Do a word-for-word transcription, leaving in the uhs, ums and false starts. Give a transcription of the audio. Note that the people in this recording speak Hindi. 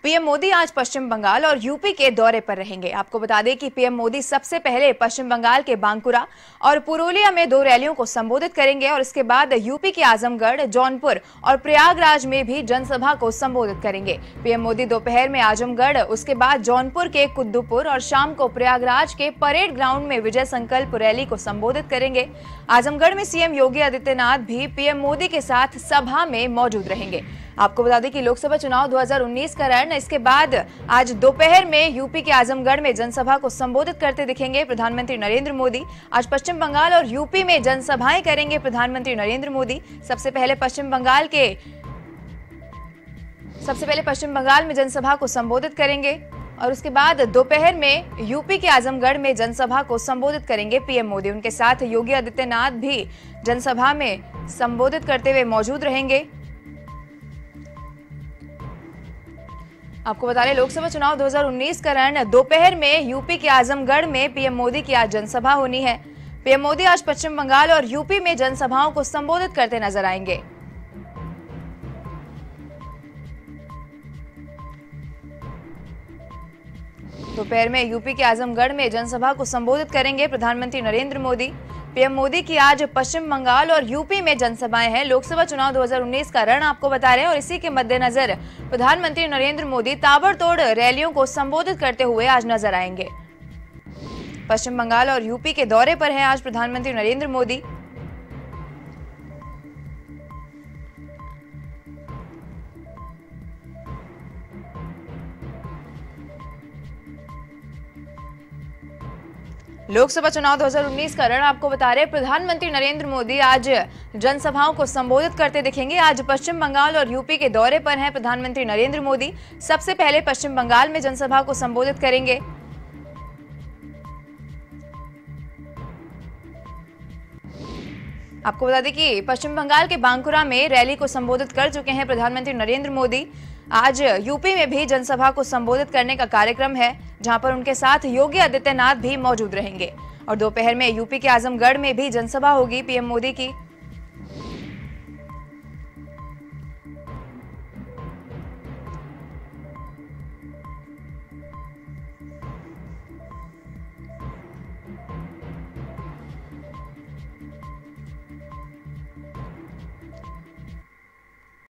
पीएम मोदी आज पश्चिम बंगाल और यूपी के दौरे पर रहेंगे। आपको बता दें कि पीएम मोदी सबसे पहले पश्चिम बंगाल के बांकुरा और पुरुलिया में दो रैलियों को संबोधित करेंगे और इसके बाद यूपी के आजमगढ़, जौनपुर और प्रयागराज में भी जनसभा को संबोधित करेंगे। पीएम मोदी दोपहर में आजमगढ़, उसके बाद जौनपुर के कुद्दूपुर और शाम को प्रयागराज के परेड ग्राउंड में विजय संकल्प रैली को संबोधित करेंगे। आजमगढ़ में सीएम योगी आदित्यनाथ भी पीएम मोदी के साथ सभा में मौजूद रहेंगे। आपको बता दें कि लोकसभा चुनाव दो हज़ार उन्नीस का रण, इसके बाद आज दोपहर में यूपी के आजमगढ़ में जनसभा को संबोधित करते दिखेंगे प्रधानमंत्री नरेंद्र मोदी। आज पश्चिम बंगाल और यूपी में जनसभाएं करेंगे प्रधानमंत्री नरेंद्र मोदी। सबसे पहले पश्चिम बंगाल के सबसे पहले पश्चिम बंगाल में जनसभा को संबोधित करेंगे और उसके बाद दोपहर में यूपी के आजमगढ़ में जनसभा को संबोधित करेंगे पीएम मोदी। उनके साथ योगी आदित्यनाथ भी जनसभा में संबोधित करते हुए मौजूद रहेंगे। आपको बता दें लोकसभा चुनाव दो हज़ार उन्नीस का रण, दोपहर में यूपी के आजमगढ़ में पीएम मोदी की आज जनसभा होनी है। पीएम मोदी आज पश्चिम बंगाल और यूपी में जनसभाओं को संबोधित करते नजर आएंगे। दोपहर में यूपी के आजमगढ़ में जनसभा को संबोधित करेंगे प्रधानमंत्री नरेंद्र मोदी। पीएम मोदी की आज पश्चिम बंगाल और यूपी में जनसभाएं हैं। लोकसभा चुनाव दो हज़ार उन्नीस का रण आपको बता रहे हैं और इसी के मद्देनजर प्रधानमंत्री नरेंद्र मोदी ताबड़तोड़ रैलियों को संबोधित करते हुए आज नजर आएंगे। पश्चिम बंगाल और यूपी के दौरे पर हैं आज प्रधानमंत्री नरेंद्र मोदी। लोकसभा चुनाव दो हज़ार उन्नीस का रण आपको बता रहे प्रधानमंत्री नरेंद्र मोदी आज जनसभाओं को संबोधित करते दिखेंगे। आज पश्चिम बंगाल और यूपी के दौरे पर हैं प्रधानमंत्री नरेंद्र मोदी। सबसे पहले पश्चिम बंगाल में जनसभा को संबोधित करेंगे। आपको बता दें कि पश्चिम बंगाल के बांकुरा में रैली को संबोधित कर चुके हैं प्रधानमंत्री नरेंद्र मोदी। आज यूपी में भी जनसभा को संबोधित करने का कार्यक्रम है, जहां पर उनके साथ योगी आदित्यनाथ भी मौजूद रहेंगे और दोपहर में यूपी के आजमगढ़ में भी जनसभा होगी पीएम मोदी की।